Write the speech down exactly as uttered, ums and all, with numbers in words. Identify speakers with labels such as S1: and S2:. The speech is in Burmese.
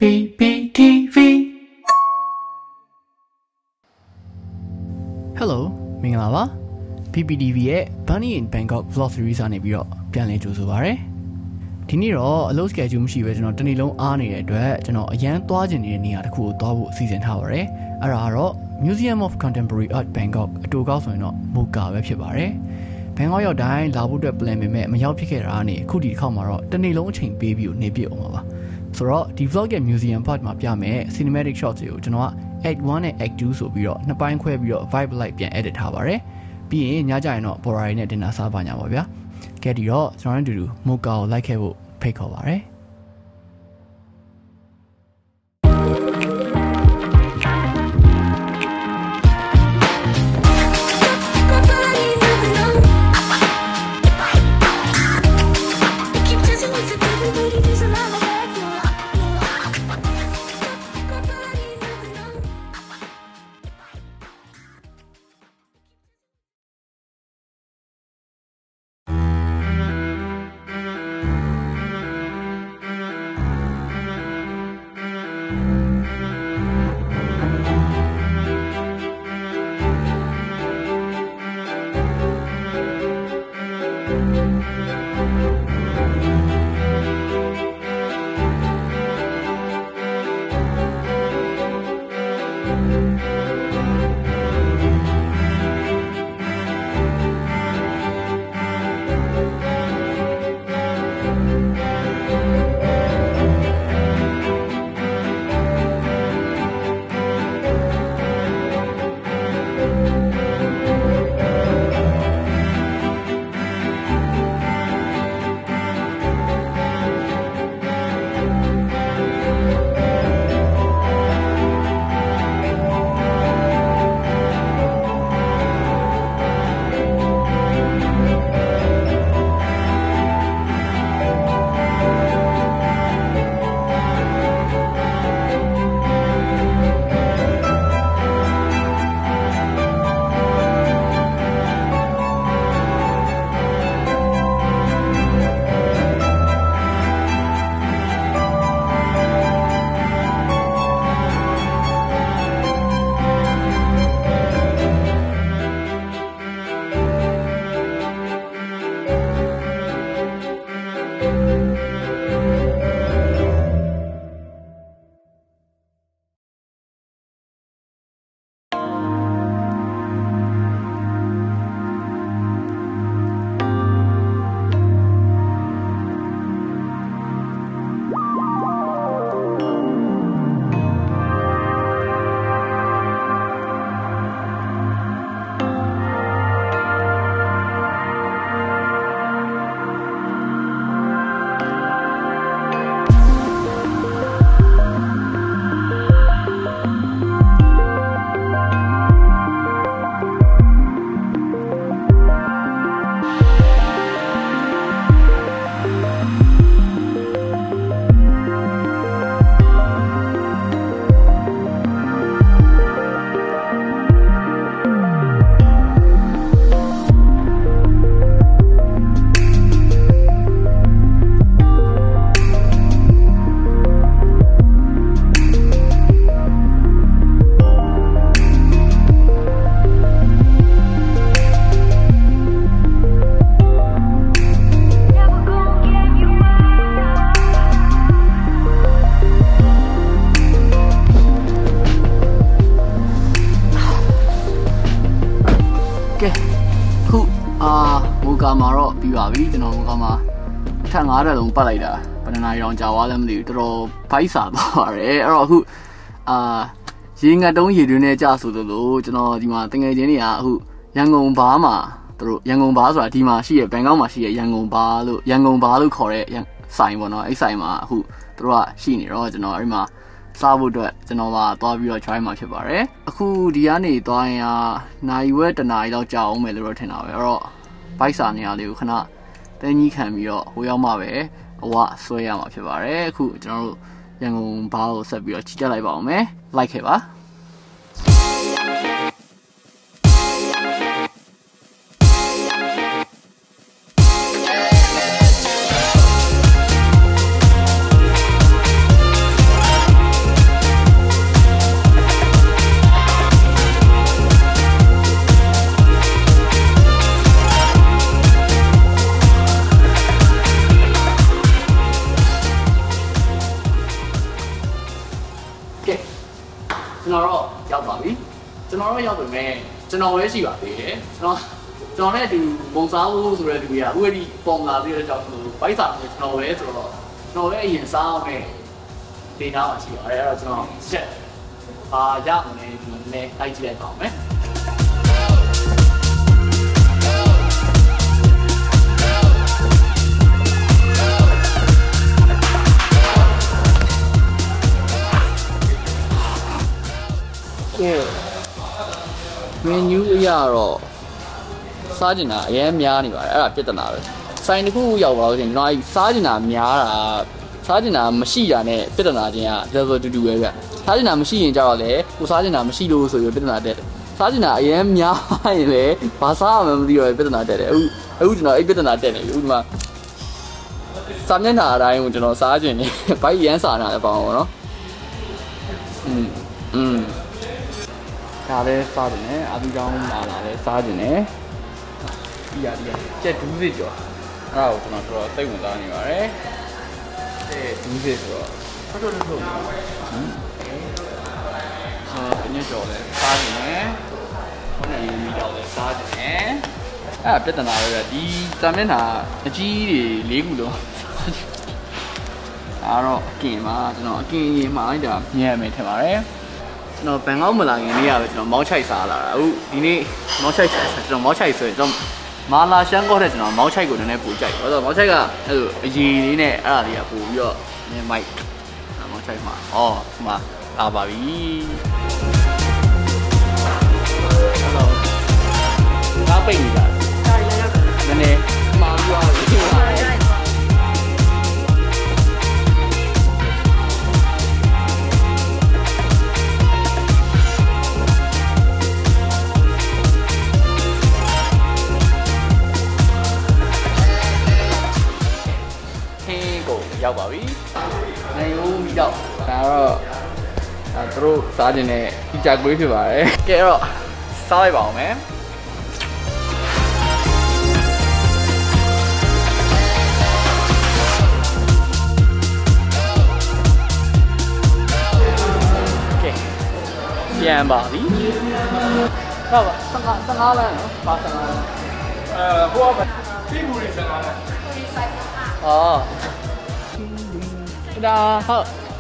S1: B P T V Hello မင်္ဂလာပါ B P T V ရဲ့ Bunny in Bangkok vlog series ကနေပြီးတော့ပြန်လည်ကြိုဆိုပါရစေဒီနေ့တော့အလုပ် schedule မရှိပဲကျွန်တော်တနေ့လုံးအားနေတဲ့အတွက်ကျွန်တော်အရန်သွားကျင်နေတဲ့နေရာတစ်ခုကိုသွားဖို့အစီအစဉ်ထားပါရယ်အဲ့ဒါကတော့ Museum of Contemporary Art Bangkok အတူကောက်ဆိုရင်တော့ MOCA ပဲဖြစ်ပါတယ်ဘန်ကောက်ရောက်တိုင်းလာဖို့အတွက် plan ပေမဲ့မရောက်ဖြစ်ခဲ့တာကနေအခုဒီတစ်ခေါက်မှာတော့တနေ့လုံးအချိန်ပေးပြီးနေပြည့်အောင်ပါပါဆိုတော့ဒီ vlog ရဲ့ museum part မှာပြမယ် cinematic shots တွေကိုကျွန်တော်က act one နဲ့ act two ဆိုပြီးတော့နှစ်ပိုင်းခွဲပြီးတော့ vibe light ပြန် edit ထားပါတယ်ပြီးရင်ညကြရင်တော့ border နဲ့ dinner စားပါညာပါဗျာကဲဒီတော့ကျွန်တော်တို့အတူတူ MOCA ကို like ခဲ့ဖို့ဖိတ်ခေါ်ပါရစေMOCA မှာတော့ပြီးပါပြီကျွန်တော် MOCA မှာထပ်ငါးတက်လုံးပတ်လိုက်တာဘယ်နှနာရီအောင်ကြာသွားလဲမသိဘူးတော်တော်ဖိုက်စာသွားပါတယ်အဲ့တော့အခုအာရေငတ်တုံးရေတွင်းနဲ့ကြာဆိုလို့ကျွန်တော်ဒီမှာတငယ်ချင်းတွေကအခုရန်ကုန်ဘားမှာတို့ရန်ကုန်ဘားဆိုတာဒီမှာရှိရဘန်ကောက်မှာရှိရရန်ကုန်ဘားလို့ရန်ကုန်ဘားလို့ခေါ်တဲ့ဆိုင်ပေါ့နော်အဲ့ဆိုင်မှာအခုတို့ကရှိနေတော့ကျွန်တော်အဲ့မှာစားဖို့အတွက်ကျွန်တော်ကသွားပြီးတော့ try မှာဖြစ်ပါတယ်အခုဒီကနေသွားရင်နိုင်ဝဲတနာရီလောက်ကြာအောင်မယ်လို့တော့ထင်တာပဲအဲ့တော့ဘိုက်စာနေရာလေးကိုခဏတင်းကြီးခံပြီးတော့ဟိုရောက်မှပဲအဝဆွဲရမှာဖြစ်ပါတယ်အခုကျွန်တော်တို့ရန်ကုန်ဘားကိုဆက်ပြီးတော့ချီတက်လိုက်ပါအောင်မယ်လိုက်ခဲ့ပါကျွန်တော်တော့ရောက်ပါပြီကျွန်တော်တော့ရောက်ပြီမဲ့ကျွန်တော်ပဲရှိပါသေးတယ်ကျွန်တော်ကျွန်တော်နဲ့အတူပုံစားဖို့ဆိုတဲ့လူတွေကအခုဒီပုံလာသေးတဲ့အကြောင်းဆိုဘိုက်စာနဲ့ကျွန်တော်ပဲဆိုတော့ကျွန်တော်လည်းအရင်စားအောင်နဲ့ဒေတာမှာရှိပါတယ်အဲ့တော့ကျွန်တော်ချက်အာရမယ်ဒီနေ့လိုက်ကြည့်လိုက်ပါမယ်မင်းညူအရာတော့စားကျင်တာအရင်များနေပါတယ်အဲ့ဒါပြဿနာပဲဆိုင်တစ်ခုရောက်ပါလို့ရှင်ကျွန်တော်စားကျင်တာများတာစားကျင်တာမရှိတာနဲ့ပြဿနာချင်းက level တူတူပဲဗျစားကျင်တာမရှိရင်ကြတော့လေကိုစားကျင်တာမရှိလို့ဆိုပြီးပြဿနာတက်တယ်စားကျင်တာအရင်များရင်လေဘာစားရမှမသိတော့ပြဿနာတက်တယ်အခုအခုကျွန်တော်အဲ့ပြဿနာတက်နေပြီဥပမာစားမျက်နှာအတိုင်းကိုကျွန်တော်စားကျင်နေဘိုက်ရမ်းစားနေတာလည်းပေါ့နော်อืมอืมဒါလည်းစားတယ်နဲ့အပီချောင်းလာလာလည်းစားတယ်နဲ့ဒီရဒီရကျက်ဒူးစစ်ကျော်အဲ့ဒါကိုကျွန်တော်တော်တော်စိတ်ဝင်စားနေပါတယ်တဲ့ဒူးစစ်ဆိုတော့တော်တော်တော်ဟုတ်ဟမ်အာညကျော်လည်းစားတယ်နဲ့ခုနကမီတော့လည်းစားတယ်နဲ့အဲ့ဒါပြဿနာပဲဒီတာမျက်နှာအကြီးတွေလေးခုလုံးအဲ့တော့အကင်မှာကျွန်တော်အကင်ရင်မှာလိုက်တာညံ့မယ်ထင်ပါတယ်ကျွန်တော်ဘန်ကောက်မလာခင်နေ့ကပဲကျွန်တော်မောက်ချိုက်စားလာတာအခုဒီနေ့မောက်ချိုက်ကျွန်တော်မောက်ချိုက်ဆိုရင်ကျွန်တော်မာလာရှမ်းကောတဲ့ကျွန်တော်မောက်ချိုက်ကိုနည်းနည်းပိုကြိုက်တယ်။ဘာလို့မောက်ချိုက်ကအဲ့လိုအရည်လေးနဲ့အဲ့ဒါလေးကပိုပြီးတော့နည်းမိုက်မောက်ချိုက်မှာဩဒီမှာလာပါပြီ။ Hello ငါပိတ်နေတာ။နည်းနည်းမှာပြီးတော့ရောက်ပါပြီ။နိုင်ဦးမိတော့ဒါတော့အဲသူတို့စားခြင်းနဲ့ဒီကြကွေးဖြစ်ပါတယ်။ကဲတော့စားလိုက်ပါအောင်မယ်။ကဲပြန်ပါပြီ။ဟုတ်ပါဆန်ဆန်ကားလည်းနော်ပါဆန်ကားအဲဟိုကပြည့်ဘူးလေးဆန်ကားလည်းပြည့်ဆိုင်ဆန်ကားအော်ဒါဟုတ်